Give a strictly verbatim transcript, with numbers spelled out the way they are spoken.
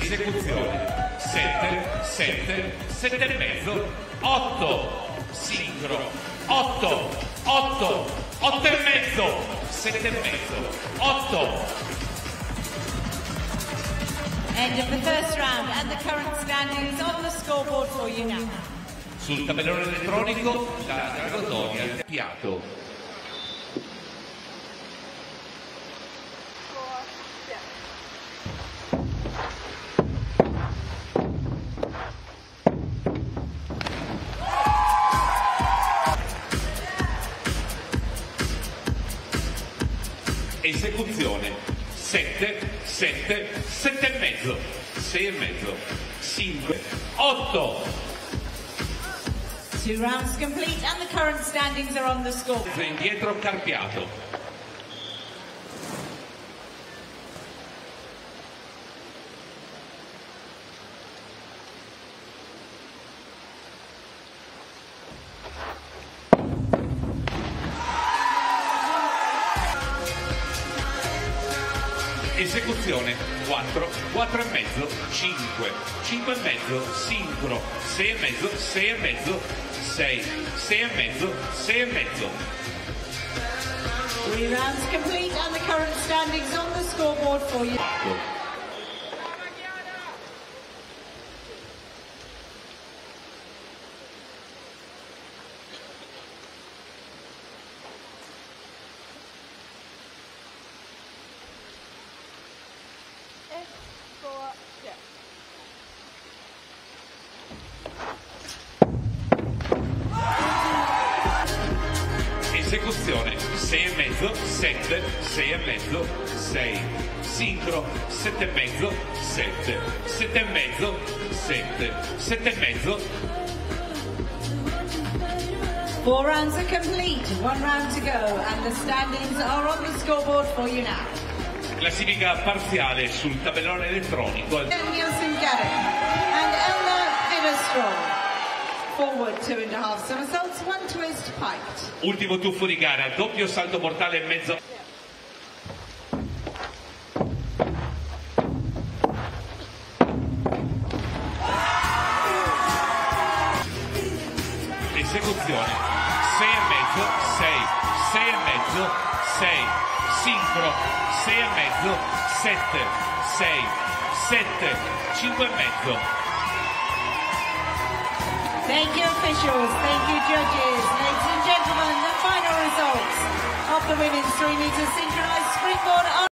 esecuzione, sette, sette, sette e mezzo, otto, sincro, otto, otto, otto e mezzo, sette e mezzo, otto. End of the first round and the current standings on the scoreboard for you now. Sul tabellone elettronico la graduatoria è piatto. Esecuzione sette, sette, sette e mezzo, sei e mezzo, cinque, otto. Two rounds complete and the current standings are on the scoreboard. Indietro Carpiato. Esecuzione quattro, quattro e mezzo, cinque, cinque e mezzo, sincro, sei e mezzo, sei e mezzo, sei, sei e mezzo, sei e mezzo. Three rounds complete and the current standings on the scoreboard for you. Esecuzione sei e mezzo, sette, sei e mezzo, sei, sincro, sette e mezzo, sette, sette e mezzo, sette, sette e mezzo. Four rounds are complete, one round to go and the standings are on the scoreboard for you now. Classifica parziale sul tabellone elettronico. Nielsen Garrett and Ella Everstrong. Forward two and a half somersaults, one twist piked. Ultimo tuffo di gara, doppio salto mortale e mezzo. Esecuzione sei e mezzo, sei, sei e mezzo, sei, sincro, sei e mezzo, sette, sei, sette, cinque e mezzo. Thank you officials, thank you judges. Ladies and gentlemen, the final results of the women's three metre synchronized springboard